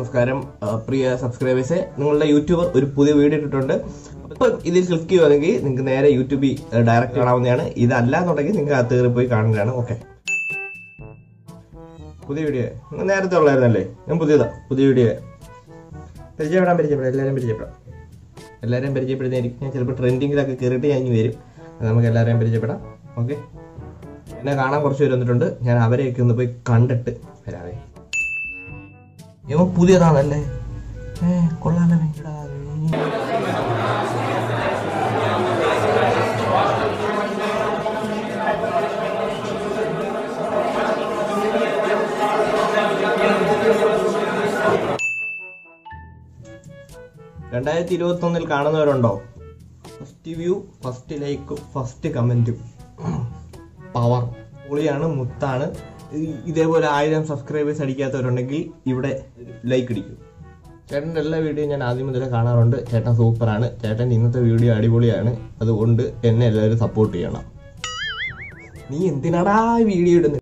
നമസ്കാരം പ്രിയ സബ്സ്ക്രൈബേഴ്സെ, നിങ്ങളുടെ യൂട്യൂബർ ഒരു പുതിയ വീഡിയോ ഇട്ടിട്ടുണ്ട്. അപ്പോൾ ഇതിൽ ക്ലിക്ക് ചെയ്യുകയാണെങ്കിൽ നിങ്ങൾക്ക് നേരെ യൂട്യൂബിൽ ഡയറക്റ്റ് കാണാവുന്നതാണ്. ഇതല്ല എന്നുണ്ടെങ്കിൽ നിങ്ങൾക്ക് അത് കയറി പോയി കാണുന്നതാണ്. ഓക്കെ, പുതിയ വീഡിയോ നിങ്ങൾ നേരത്തെ ഉള്ളായിരുന്നല്ലേ? ഞാൻ പുതിയ വീഡിയോ പരിചയപ്പെടാം. എല്ലാവരെയും പരിചയപ്പെടുന്നതായിരിക്കും. ഞാൻ ചിലപ്പോൾ ട്രെൻഡിങ്ങിലൊക്കെ കയറിയിട്ട് ഞാൻ ഇനി വരും. നമുക്ക് എല്ലാവരെയും പരിചയപ്പെടാം. ഓക്കെ, എന്നെ കാണാൻ കുറച്ച് പേര് വന്നിട്ടുണ്ട്. ഞാൻ അവരെയൊക്കെ ഒന്ന് പോയി കണ്ടിട്ട് വരാവേ. ഇവ പുതിയതാണല്ലേ? കൊള്ളാലോ. 2021 കാണുന്നവരുണ്ടോ? First view, first like, first കമന്റും power പൊളിയാണ്, മുത്താണ്. ഇതേപോലെ 1000 സബ്സ്ക്രൈബേഴ്സ് അടിക്കാത്തവരുണ്ടെങ്കിൽ ഇവിടെ ലൈക്ക് അടിക്കും. ചേട്ടൻ്റെ എല്ലാ വീഡിയോയും ഞാൻ ആദ്യം മുതലേ കാണാറുണ്ട്. ചേട്ടൻ സൂപ്പറാണ്. ചേട്ടൻ ഇന്നത്തെ വീഡിയോ അടിപൊളിയാണ്. അതുകൊണ്ട് എന്നെ എല്ലാവരും സപ്പോർട്ട് ചെയ്യണം. നീ എന്തിനാടാ വീഡിയോ ഇടുന്നത്?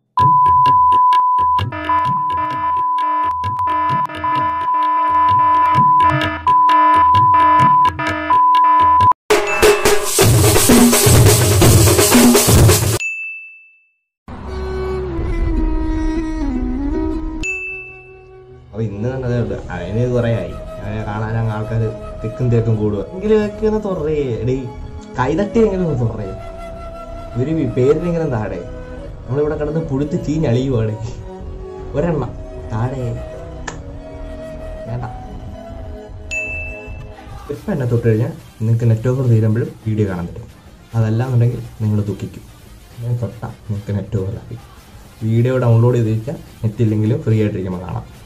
അപ്പൊ ഇന്ന് തന്നെ അതിന് കുറെ ആയി കാണാൻ ആൾക്കാർ തിക്കും തേക്കും കൂടുക. എങ്കിലൊക്കെ ഒന്ന് തുറേ എടീ, കൈതട്ടി എങ്ങനെ ഒന്ന് തുറേ, ഒരു പേരിനെങ്ങനെ താഴെ. നമ്മളിവിടെ കിടന്ന് പുഴുത്ത് ചീഞ്ഞളിയുവാണ്. ഒരെണ്ണം താഴെ വേണ്ട. ഇപ്പം എന്നെ തൊട്ട് കഴിഞ്ഞാൽ നിങ്ങൾക്ക് നെറ്റ് ഓഫർ തീരുമ്പോഴും വീഡിയോ കാണാൻ പറ്റും. അതല്ലാന്നുണ്ടെങ്കിൽ നിങ്ങൾ ദുഃഖിക്കും. ഞാൻ തൊട്ടാൽ നിങ്ങൾക്ക് നെറ്റ് ഓഫർ ആക്കി വീഡിയോ ഡൗൺലോഡ് ചെയ്ത് വെച്ചാൽ നെറ്റ് ഇല്ലെങ്കിലും ഫ്രീ ആയിട്ടിരിക്കുമ്പോൾ കാണാം.